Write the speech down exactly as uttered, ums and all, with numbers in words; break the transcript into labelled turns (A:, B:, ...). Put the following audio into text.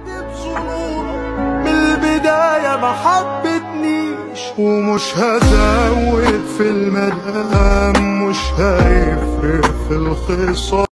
A: من البداية ما حبتنيش، ومش هزود في المدام، مش هيفرق في الخصام.